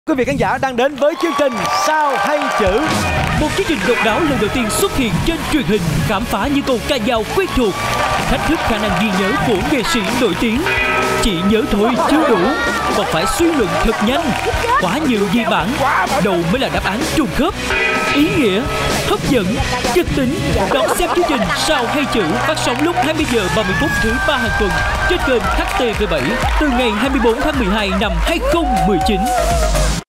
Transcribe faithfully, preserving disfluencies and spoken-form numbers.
Quý vị khán giả đang đến với chương trình Sao Hay Chữ. Một chương trình độc đáo lần đầu tiên xuất hiện trên truyền hình, khám phá những câu ca dao quen thuộc, thách thức khả năng ghi nhớ của nghệ sĩ nổi tiếng. Chỉ nhớ thôi chưa đủ, còn phải suy luận thật nhanh. Quá nhiều di bản, đâu mới là đáp án trùng khớp. Ý nghĩa, hấp dẫn, kịch tính. Đón xem chương trình Sao Hay Chữ phát sóng lúc hai mươi giờ ba mươi phút thứ ba hàng tuần trên kênh H T V bảy từ ngày hai mươi bốn tháng mười hai năm hai không một chín.